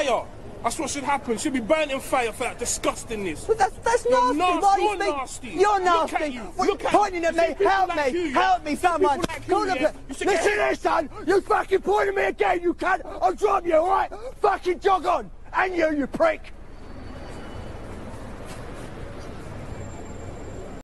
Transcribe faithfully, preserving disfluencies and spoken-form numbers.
fire. That's what should happen. Should be burnt in fire for that disgustingness. But that's, that's You're nasty. nasty. Why You're you think- nasty. You're nasty. Look at you. What, Look at pointing you. at You see me. people Help like me. you, yeah? Help me, You see someone. people like Call you, the yeah? poli- You should Listen get- here, son. You fucking pointing at me again. You cunt. I'll drop you, all right? Fucking jog on. And you, you prick.